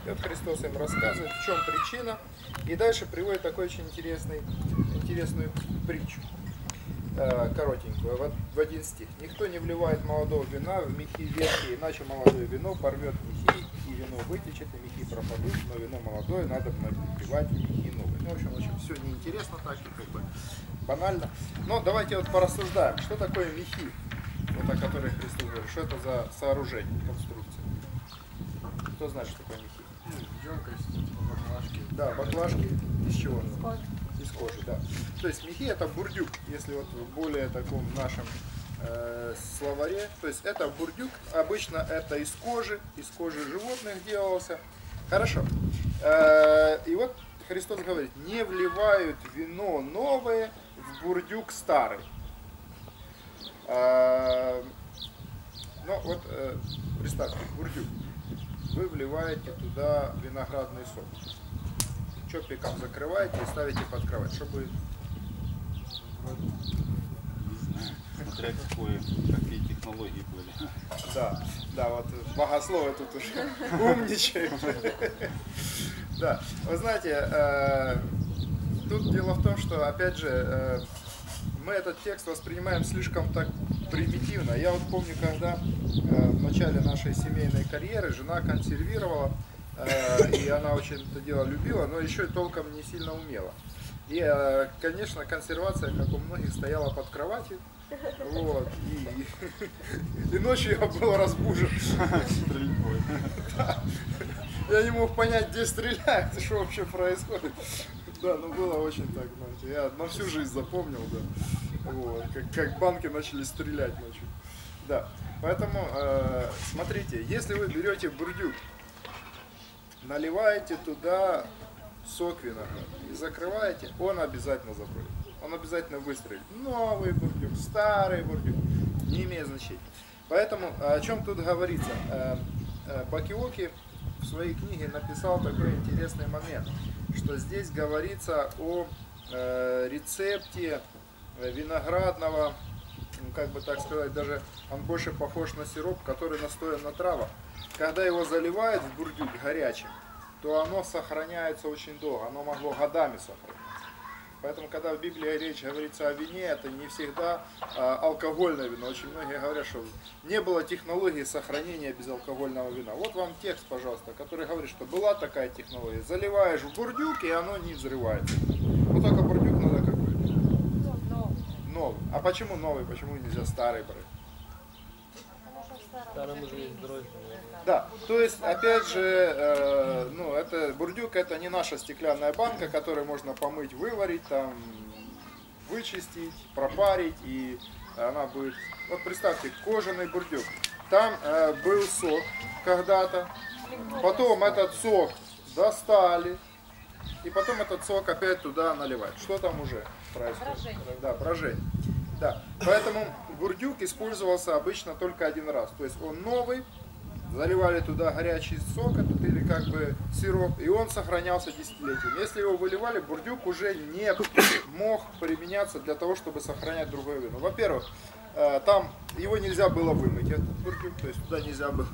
И вот Христос им рассказывает, в чем причина. И дальше приводит такую очень интересную притчу, коротенькую, в один стих. «Никто не вливает молодого вина в мехи ветхие, иначе молодое вино порвет мехи, и вино вытечет, и мехи пропадут, но вино молодое надо вливать в мехи новые». Ну, в общем, все неинтересно так, и как бы банально. Но давайте вот порассуждаем, что такое мехи, вот о которых Христос говорит, что это за сооружение, конструкция. Кто знает, что такое мехи? Емкость, баклажки. Да, баклажки из чего? Из кожи. Из кожи, да. То есть мехи это бурдюк, если вот в более таком нашем словаре. То есть это бурдюк, обычно это из кожи животных делался. Хорошо. И вот Христос говорит, не вливают вино новое в бурдюк старый. Ну вот представьте, бурдюк. Вы вливаете туда виноградный сок. Чопиком закрываете и ставите под кровать. Что будет? Не знаю, смотря какие технологии были. Да, вот богословы тут уже умничают. Да, вы знаете, тут дело в том, что, опять же, мы этот текст воспринимаем слишком так примитивно. Я вот помню, когда в начале нашей семейной карьеры жена консервировала, и она очень это дело любила, но еще и толком не сильно умела. И, конечно, консервация, как у многих, стояла под кроватью. Вот, и ночью я был разбужен. Да. Я не мог понять, где стреляют, что вообще происходит. Да, ну было очень так, знаете, я на всю жизнь запомнил, да. Вот, как банки начали стрелять ночью. Да, поэтому, смотрите, если вы берете бурдюк, наливаете туда сок винограда и закрываете, он обязательно запрыгнет. Он обязательно выстрелит. Новый бурдюк, старый бурдюк, не имеет значения. Поэтому о чем тут говорится? Бакиоки в своей книге написал такой интересный момент, что здесь говорится о рецепте виноградного, ну, как бы так сказать, даже он больше похож на сироп, который настоен на травах. Когда его заливают в бурдюк горячим, то оно сохраняется очень долго, оно могло годами сохраняться. Поэтому, когда в Библии речь говорится о вине, это не всегда алкогольное вино. Очень многие говорят, что не было технологии сохранения безалкогольного вина. Вот вам текст, пожалуйста, который говорит, что была такая технология. Заливаешь в бурдюк, и оно не взрывается. Вот только бурдюк надо какой? Новый. А почему новый? Почему нельзя старый брать? Старым уже есть дрожжи. Да, то есть, опять же, ну, это бурдюк, это не наша стеклянная банка, которую можно помыть, выварить, там, вычистить, пропарить, и она будет... Вот представьте, кожаный бурдюк. Там был сок когда-то, потом этот сок достали, и потом этот сок опять туда наливают. Что там уже происходит? Брожение. Да, брожение. Да, поэтому бурдюк использовался обычно только один раз. То есть он новый, заливали туда горячий сок этот, или как бы сироп, и он сохранялся десятилетиями. Если его выливали, бурдюк уже не мог применяться для того, чтобы сохранять другое вино. Во-первых, там его нельзя было вымыть, этот бурдюк, то есть туда нельзя было.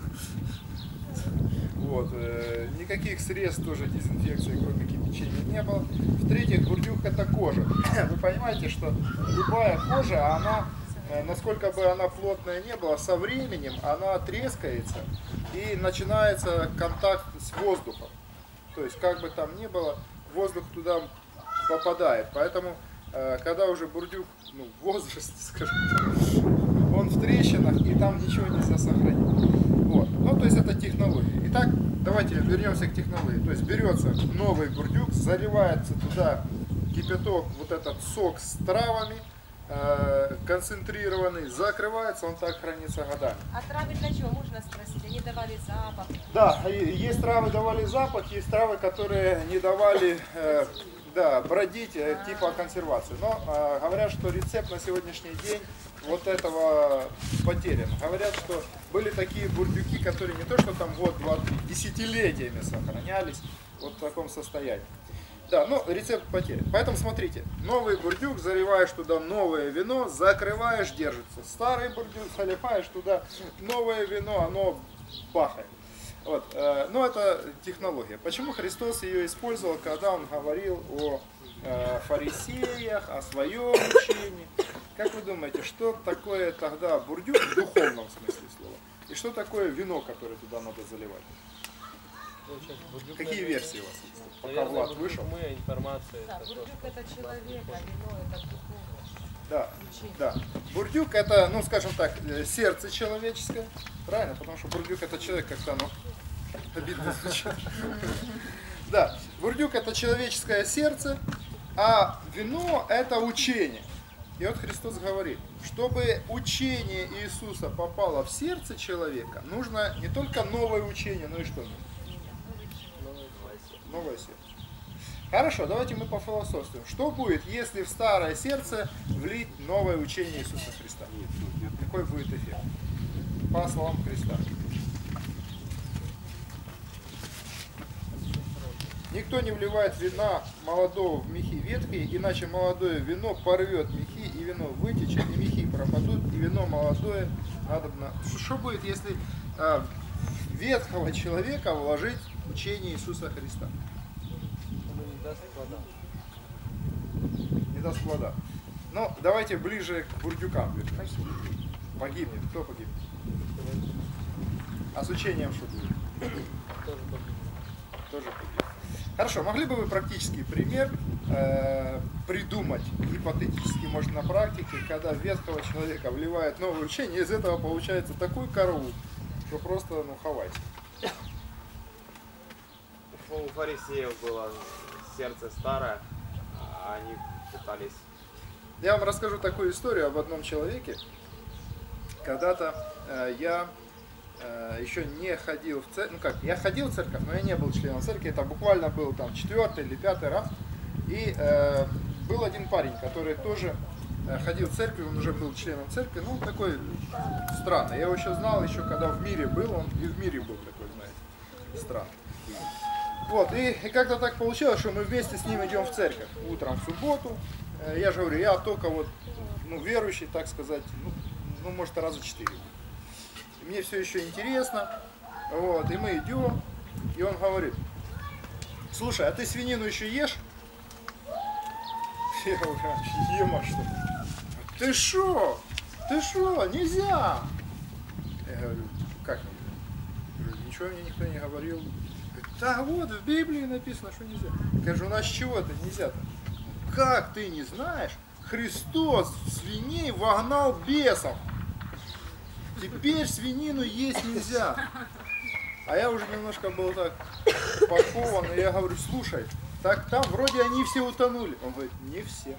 Вот. Никаких средств тоже дезинфекции, кроме кипячения, не было. В-третьих, бурдюк это кожа. Вы понимаете, что любая кожа, она, насколько бы она плотная не была, со временем она трескается и начинается контакт с воздухом. То есть, как бы там ни было, воздух туда попадает. Поэтому, когда уже бурдюк, ну, в возрасте, скажем так, он в трещинах, и там ничего нельзя сохранить. Вот. Ну, то есть это технология. Итак, давайте вернемся к технологии. То есть берется новый бурдюк, заливается туда кипяток, вот этот сок с травами, концентрированный, закрывается, он так хранится годами. А травы для чего, можно спросить? Они давали запах? Да, есть травы давали запах, есть травы, которые не давали бродить, типа консервации. Но говорят, что рецепт на сегодняшний день вот этого потерян. Говорят, что были такие бурдюки, которые не то что там год-два, десятилетиями сохранялись вот в таком состоянии. Да, ну рецепт потерян. Поэтому смотрите, новый бурдюк, заливаешь туда новое вино, закрываешь, держится. Старый бурдюк, заливаешь туда новое вино, оно бахает. Вот, но это технология. Почему Христос ее использовал, когда Он говорил о фарисеях, о своем учении? Как вы думаете, что такое тогда бурдюк в духовном смысле слова? И что такое вино, которое туда надо заливать? Какие версии у вас есть? Пока Влад вышел. Мы, информация. Да, это бурдюк то, это что человек, а вино это духовность. Да, Учение. да. Бурдюк это, ну скажем так, сердце человеческое. Правильно? Потому что бурдюк это человек, как-то оно обидно звучит. Да, бурдюк это человеческое сердце, а вино это учение. И вот Христос говорит, чтобы учение Иисуса попало в сердце человека, нужно не только новое учение, но и что нужно? Новое сердце. Хорошо, давайте мы пофилософствуем. Что будет, если в старое сердце влить новое учение Иисуса Христа? Какой будет эффект? По словам Христа. Никто не вливает вина молодого в мехи ветхие, иначе молодое вино порвет мехи, и вино вытечет, и мехи пропадут, и вино молодое надобно. Что будет, если ветхого человека вложить в учение Иисуса Христа? оно не даст плода. Не даст плода. Ну, давайте ближе к бурдюкам вернемся. Погибнет. Кто погибнет? А с учением что будет? Тоже погибнет. Тоже погибнет. Хорошо, могли бы вы практический пример придумать, гипотетически, может, на практике, когда в ветхого человека вливает новое учение, из этого получается такой караул, что просто, ну, хавайте. У фарисеев было сердце старое, а они пытались... Я вам расскажу такую историю об одном человеке. Когда-то я еще не ходил в церковь, ну как, я ходил в церковь, но я не был членом церкви, это буквально был там 4-й или 5-й раз. И был один парень, который тоже ходил в церковь, он уже был членом церкви, ну он такой странный. Я его еще знал, еще когда в мире был, он и в мире был такой, знаете, странный. Вот, и как-то так получилось, что мы вместе с ним идем в церковь утром в субботу. Я же говорю, я только вот, ну, верующий, так сказать, ну может, раза 4. И мне все еще интересно, вот, и мы идем, и он говорит: слушай, а ты свинину еще ешь? Я говорю: ем, а что? Ты шо? Ты шо? Нельзя! Я говорю: как нельзя? Я говорю: ничего мне никто не говорил. Говорит: да вот, в Библии написано, что нельзя. Я говорю: ну а с чего это нельзя-то? Как ты не знаешь? Христос в свиней вогнал бесов. Теперь свинину есть нельзя. А я уже немножко был так подкован, и я говорю: слушай, так там вроде они все утонули. Он говорит: не все.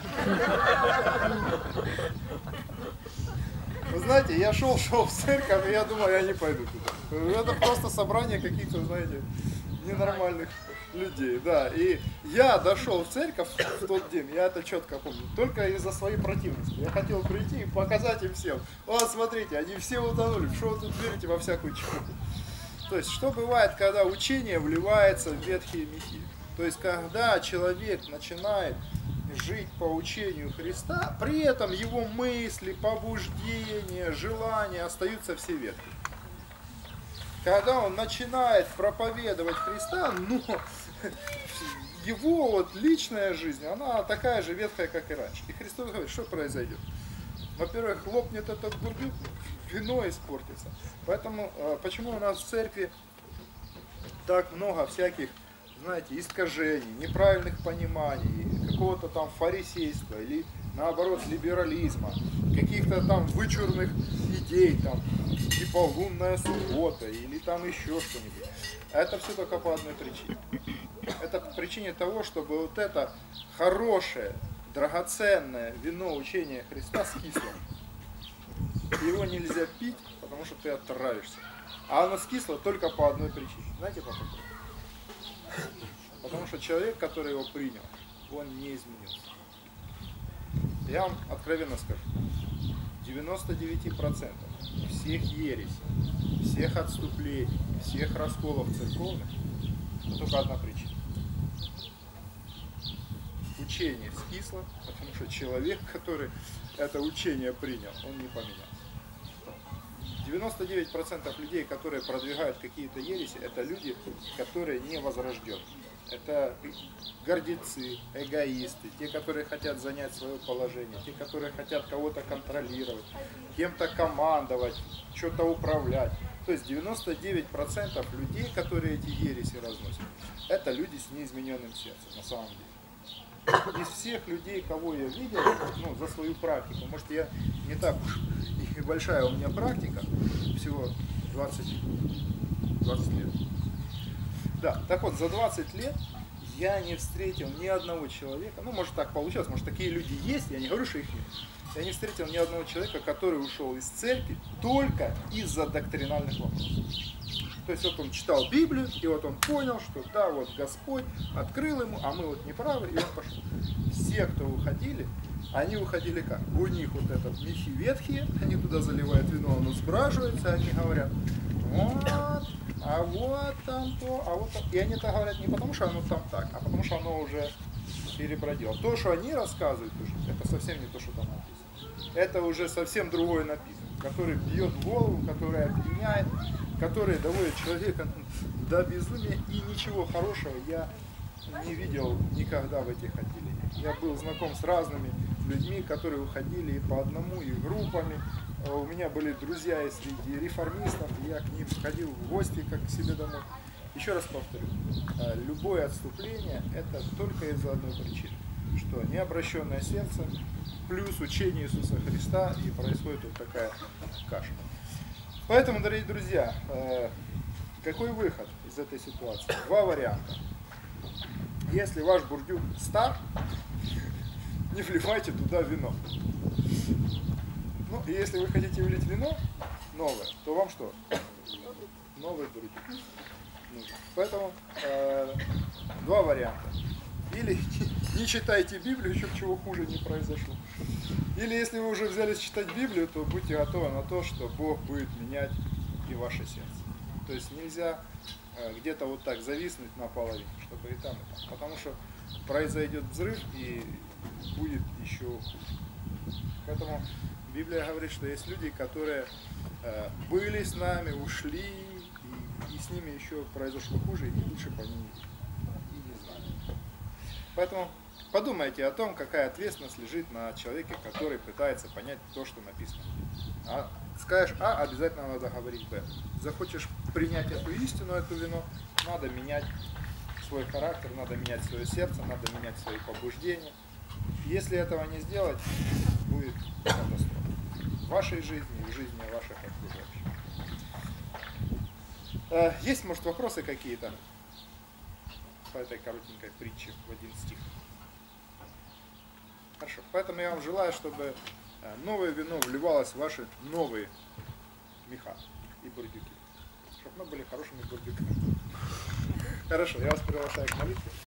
Вы знаете, я шел в церковь, и я думал, я не пойду туда. Это просто собрание каких-то, знаете, ненормальных людей, да. И я дошел в церковь в тот день, я это четко помню, только из-за своей противности. Я хотел прийти и показать им всем: вот смотрите, они все утонули, что вы тут верите во всякую чепуху. То есть, что бывает, когда учение вливается в ветхие мехи? То есть, когда человек начинает жить по учению Христа, при этом его мысли, побуждения, желания остаются все ветхие. Когда он начинает проповедовать Христа, но его вот личная жизнь, она такая же ветхая, как и раньше. И Христос говорит, что произойдет? Во-первых, лопнет этот бурдюк, вино испортится. Поэтому, почему у нас в церкви так много всяких, знаете, искажений, неправильных пониманий, какого-то там фарисейства или наоборот либерализма, каких-то там вычурных идей, там, типа лунная суббота или там еще что-нибудь. Это все только по одной причине. Это по причине того, чтобы вот это хорошее, драгоценное вино учения Христа скисло. Его нельзя пить, потому что ты отравишься. А оно скисло только по одной причине. Знаете по какой? Потому что человек, который его принял, он не изменился. Я вам откровенно скажу, 99% всех ересей, всех отступлений, всех расколов церковных, только одна причина. Учение скисло, потому что человек, который это учение принял, он не поменялся. 99% людей, которые продвигают какие-то ереси, это люди, которые не возрождены. Это гордецы, эгоисты, те, которые хотят занять свое положение, те, которые хотят кого-то контролировать, кем-то командовать, что-то управлять. То есть 99% людей, которые эти ереси разносят, это люди с неизмененным сердцем на самом деле. Из всех людей, кого я видел, ну, за свою практику, может, я не так уж и большая у меня практика, всего 20 лет. Да, так вот, за 20 лет я не встретил ни одного человека, ну, может, так получилось, может, такие люди есть, я не говорю, что их нет. Я не встретил ни одного человека, который ушел из церкви только из-за доктринальных вопросов. То есть вот он читал Библию, и вот он понял, что да, вот Господь открыл ему, а мы вот неправы, и он пошел. Все, кто уходили, они уходили как? У них вот этот мехи ветхие, они туда заливают вино, оно сбраживается, они говорят, вот, а вот там то, а вот там. И они это говорят не потому, что оно там так, а потому, что оно уже перебродило. То, что они рассказывают, это совсем не то, что там написано. Это уже совсем другое написано, который бьет в голову, который опьяняет, который доводит человека до безумия, и ничего хорошего я не видел никогда в этих отделениях. Я был знаком с разными людьми, которые уходили и по одному, и группами. У меня были друзья и среди реформистов, и я к ним ходил в гости, как к себе домой. Еще раз повторю, любое отступление это только из-за одной причины, что необращенное сердце плюс учение Иисуса Христа, и происходит вот такая каша. Поэтому, дорогие друзья, какой выход из этой ситуации? Два варианта. Если ваш бурдюк стар, не вливайте туда вино. Ну, и если вы хотите влить вино новое, то вам что? Новый бурдюк нужен. Поэтому два варианта. Или не читайте Библию, чтобы чего хуже не произошло. Или если вы уже взялись читать Библию, то будьте готовы на то, что Бог будет менять и ваше сердце. То есть нельзя где-то вот так зависнуть наполовину, чтобы и там, и там. Потому что произойдет взрыв и будет еще хуже. Поэтому Библия говорит, что есть люди, которые были с нами, ушли, и с ними еще произошло хуже, и лучше бы они и не знали. Поэтому подумайте о том, какая ответственность лежит на человеке, который пытается понять то, что написано. Скажешь А, обязательно надо говорить Б. Захочешь принять эту истину, эту вину, надо менять свой характер, надо менять свое сердце, надо менять свои побуждения. Если этого не сделать, будет катастрофа в вашей жизни и в жизни ваших окружающих. Есть, может, вопросы какие-то по этой коротенькой притче в один стих? Хорошо. Поэтому я вам желаю, чтобы новое вино вливалось в ваши новые меха и бурдюки. Чтобы мы были хорошими бурдюками. Хорошо, я вас приглашаю к молитве.